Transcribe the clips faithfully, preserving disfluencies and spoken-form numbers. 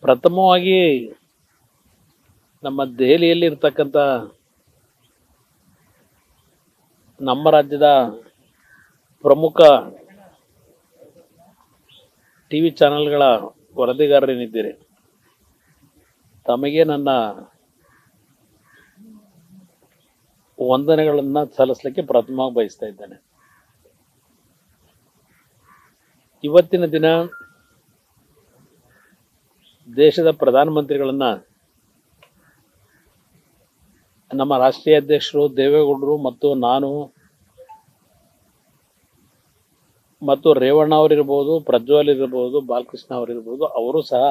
ಪ್ರಥಮವಾಗಿ ನಮ್ಮ ದೆಹಲಿಯಲ್ಲಿ ಇರತಕ್ಕಂಥ ನಮ್ಮ ರಾಜ್ಯದ ಪ್ರಮುಖ ಟಿ ವಿ ಚಾನೆಲ್ಗಳ ವರದಿಗಾರರೇನಿದ್ದೀರಿ, ತಮಗೆ ನನ್ನ ವಂದನೆಗಳನ್ನು ಸಲ್ಲಿಸಲಿಕ್ಕೆ ಪ್ರಥಮವಾಗಿ ಬಯಸ್ತಾ ಇದ್ದೇನೆ. ಇವತ್ತಿನ ದಿನ ದೇಶದ ಪ್ರಧಾನಮಂತ್ರಿಗಳನ್ನು ನಮ್ಮ ರಾಷ್ಟ್ರೀಯ ಅಧ್ಯಕ್ಷರು ದೇವೇಗೌಡರು ಮತ್ತು ನಾನು ಮತ್ತು ರೇವಣ್ಣ ಅವರಿರ್ಬೋದು, ಪ್ರಜ್ವಲ್ ಇರ್ಬೋದು, ಬಾಲಕೃಷ್ಣ ಅವರಿರ್ಬೋದು, ಅವರು ಸಹ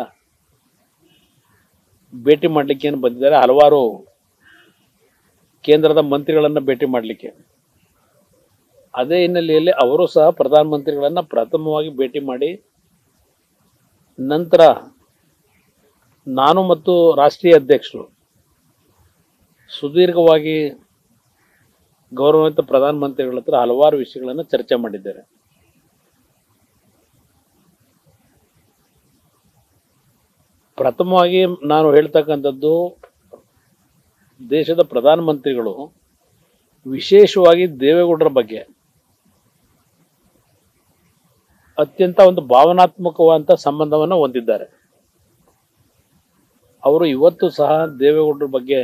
ಭೇಟಿ ಮಾಡಲಿಕ್ಕೆ ಏನು ಬಂದಿದ್ದಾರೆ. ಹಲವಾರು ಕೇಂದ್ರದ ಮಂತ್ರಿಗಳನ್ನು ಭೇಟಿ ಮಾಡಲಿಕ್ಕೆ. ಅದೇ ಹಿನ್ನೆಲೆಯಲ್ಲಿ ಅವರು ಸಹ ಪ್ರಧಾನಮಂತ್ರಿಗಳನ್ನು ಪ್ರಥಮವಾಗಿ ಭೇಟಿ ಮಾಡಿ, ನಂತರ ನಾನು ಮತ್ತು ರಾಷ್ಟ್ರೀಯ ಅಧ್ಯಕ್ಷರು ಸುದೀರ್ಘವಾಗಿ ಗೌರವಾನ್ವಿತ ಪ್ರಧಾನಮಂತ್ರಿಗಳ ಹತ್ರ ಹಲವಾರು ವಿಷಯಗಳನ್ನು ಚರ್ಚೆ ಮಾಡಿದ್ದಾರೆ. ಪ್ರಥಮವಾಗಿ ನಾನು ಹೇಳ್ತಕ್ಕಂಥದ್ದು, ದೇಶದ ಪ್ರಧಾನಮಂತ್ರಿಗಳು ವಿಶೇಷವಾಗಿ ದೇವೇಗೌಡರ ಬಗ್ಗೆ ಅತ್ಯಂತ ಒಂದು ಭಾವನಾತ್ಮಕವಾದಂಥ ಸಂಬಂಧವನ್ನು ಹೊಂದಿದ್ದಾರೆ. ಅವರು ಇವತ್ತು ಸಹ ದೇವೇಗೌಡರ ಬಗ್ಗೆ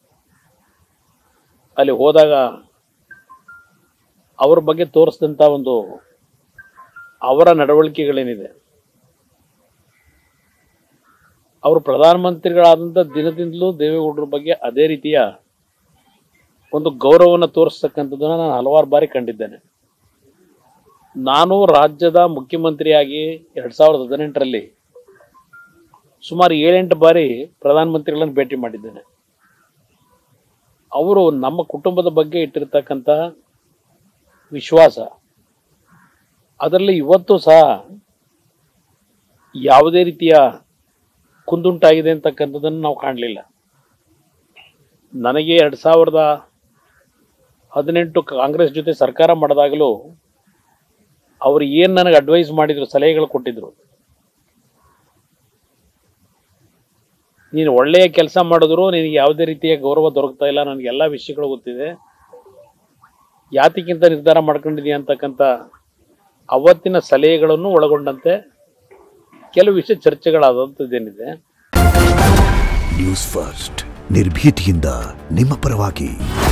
ಅಲ್ಲಿ ಹೋದಾಗ ಅವರ ಬಗ್ಗೆ ತೋರಿಸಿದಂಥ ಒಂದು ಅವರ ನಡವಳಿಕೆಗಳೇನಿದೆ, ಅವರು ಪ್ರಧಾನಮಂತ್ರಿಗಳಾದಂಥ ದಿನದಿಂದಲೂ ದೇವೇಗೌಡರ ಬಗ್ಗೆ ಅದೇ ರೀತಿಯ ಒಂದು ಗೌರವವನ್ನು ತೋರಿಸ್ತಕ್ಕಂಥದ್ದನ್ನು ನಾನು ಹಲವಾರು ಬಾರಿ ಕಂಡಿದ್ದೇನೆ. ನಾನು ರಾಜ್ಯದ ಮುಖ್ಯಮಂತ್ರಿಯಾಗಿ ಎರಡು ಸಾವಿರದ ಹದಿನೆಂಟರಲ್ಲಿ ಸುಮಾರು ಏಳೆಂಟು ಬಾರಿ ಪ್ರಧಾನಮಂತ್ರಿಗಳನ್ನು ಭೇಟಿ ಮಾಡಿದ್ದೇನೆ. ಅವರು ನಮ್ಮ ಕುಟುಂಬದ ಬಗ್ಗೆ ಇಟ್ಟಿರ್ತಕ್ಕಂಥ ವಿಶ್ವಾಸ, ಅದರಲ್ಲಿ ಇವತ್ತು ಸಹ ಯಾವುದೇ ರೀತಿಯ ಕುಂದುಂಟಾಗಿದೆ ಅಂತಕ್ಕಂಥದ್ದನ್ನು ನಾವು ಕಾಣಲಿಲ್ಲ. ನನಗೆ ಎರಡು ಸಾವಿರದ ಹದಿನೆಂಟು ಕಾಂಗ್ರೆಸ್ ಜೊತೆ ಸರ್ಕಾರ ಮಾಡಿದಾಗಲೂ ಅವರು ಏನು ನನಗೆ ಅಡ್ವೈಸ್ ಮಾಡಿದರು, ಸಲಹೆಗಳು ಕೊಟ್ಟಿದ್ರು. ನೀನು ಒಳ್ಳೆಯ ಕೆಲಸ ಮಾಡಿದ್ರು ನಿನಗೆ ಯಾವುದೇ ರೀತಿಯ ಗೌರವ ದೊರಕ್ತಾ ಇಲ್ಲ, ನನಗೆಲ್ಲ ವಿಷಯಗಳು ಗೊತ್ತಿದೆ, ಯಾತಿಗಿಂತ ನಿರ್ಧಾರ ಮಾಡ್ಕೊಂಡಿದೀಯ ಅಂತಕ್ಕಂಥ ಅವತ್ತಿನ ಸಲಹೆಗಳನ್ನು ಒಳಗೊಂಡಂತೆ ಕೆಲವು ವಿಷಯ ಚರ್ಚೆಗಳಾದಂಥದ್ದೇನಿದೆ. ನ್ಯೂಸ್ ಫಸ್ಟ್ ನಿರ್ಭೀತಿಯಿಂದ ನಿಮ್ಮ ಪರವಾಗಿ.